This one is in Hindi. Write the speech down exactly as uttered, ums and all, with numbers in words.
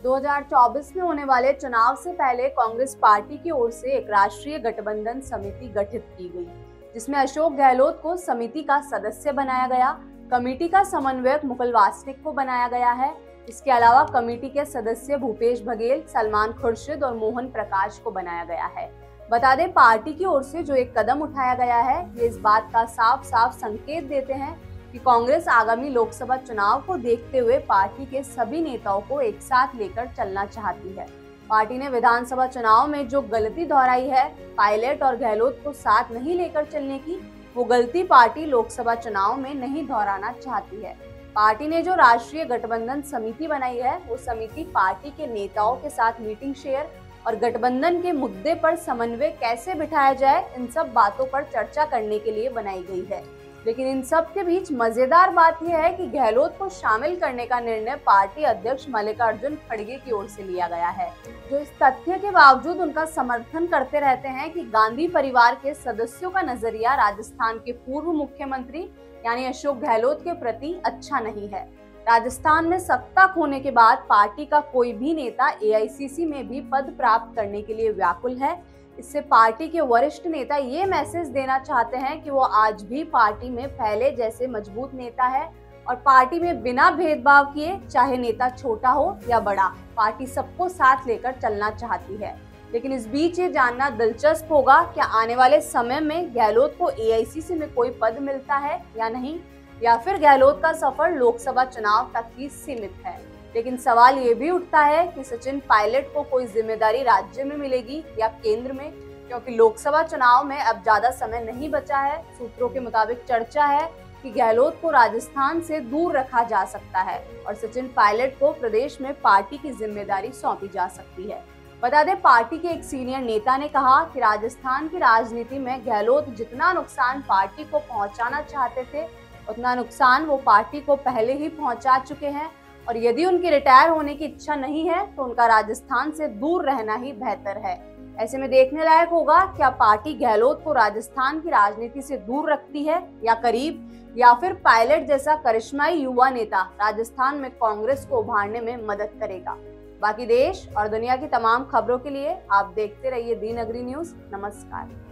दो हज़ार चौबीस में होने वाले चुनाव से पहले कांग्रेस पार्टी की ओर से एक राष्ट्रीय गठबंधन समिति गठित की गई, जिसमें अशोक गहलोत को समिति का सदस्य बनाया गया। कमेटी का समन्वयक मुकुल वासनिक को बनाया गया है। इसके अलावा कमेटी के सदस्य भूपेश बघेल, सलमान खुर्शीद और मोहन प्रकाश को बनाया गया है। बता दें, पार्टी की ओर से जो एक कदम उठाया गया है, ये इस बात का साफ साफ संकेत देते हैं कि कांग्रेस आगामी लोकसभा चुनाव को देखते हुए पार्टी के सभी नेताओं को एक साथ लेकर चलना चाहती है। पार्टी ने विधानसभा चुनाव में जो गलती दोहराई है, पायलट और गहलोत को साथ नहीं लेकर चलने की, वो गलती पार्टी लोकसभा चुनाव में नहीं दोहराना चाहती है। पार्टी ने जो राष्ट्रीय गठबंधन समिति बनाई है, वो समिति पार्टी के नेताओं के साथ मीटिंग शेयर और गठबंधन के मुद्दे पर समन्वय कैसे बिठाया जाए, इन सब बातों पर चर्चा करने के लिए बनाई गई है। लेकिन इन सब के बीच मजेदार बात यह है कि गहलोत को शामिल करने का निर्णय पार्टी अध्यक्ष मल्लिकार्जुन खड़गे की ओर से लिया गया है, जो इस तथ्य के बावजूद उनका समर्थन करते रहते हैं कि गांधी परिवार के सदस्यों का नजरिया राजस्थान के पूर्व मुख्यमंत्री यानी अशोक गहलोत के प्रति अच्छा नहीं है। राजस्थान में सत्ता खोने के बाद पार्टी का कोई भी नेता ए आई सी सी में भी पद प्राप्त करने के लिए व्याकुल है। इससे पार्टी के वरिष्ठ नेता ये मैसेज देना चाहते हैं कि वो आज भी पार्टी में पहले जैसे मजबूत नेता है और पार्टी में बिना भेदभाव किए, चाहे नेता छोटा हो या बड़ा, पार्टी सबको साथ लेकर चलना चाहती है। लेकिन इस बीच ये जानना दिलचस्प होगा कि आने वाले समय में गहलोत को ए आई सी सी में कोई पद मिलता है या नहीं, या फिर गहलोत का सफर लोकसभा चुनाव तक ही सीमित है। लेकिन सवाल ये भी उठता है कि सचिन पायलट को कोई जिम्मेदारी राज्य में मिलेगी या केंद्र में, क्योंकि लोकसभा चुनाव में अब ज्यादा समय नहीं बचा है। सूत्रों के मुताबिक चर्चा है कि गहलोत को राजस्थान से दूर रखा जा सकता है और सचिन पायलट को प्रदेश में पार्टी की जिम्मेदारी सौंपी जा सकती है। बता दें, पार्टी के एक सीनियर नेता ने कहा कि राजस्थान की राजनीति में गहलोत जितना नुकसान पार्टी को पहुंचाना चाहते थे, उतना नुकसान वो पार्टी को पहले ही पहुंचा चुके हैं और यदि उनकी रिटायर होने की इच्छा नहीं है तो उनका राजस्थान से दूर रहना ही बेहतर है। ऐसे में देखने लायक होगा क्या पार्टी गहलोत को राजस्थान की राजनीति से दूर रखती है या करीब, या फिर पायलट जैसा करिश्माई युवा नेता राजस्थान में कांग्रेस को उभारने में मदद करेगा। बाकी देश और दुनिया की तमाम खबरों के लिए आप देखते रहिए दी नगरी न्यूज। नमस्कार।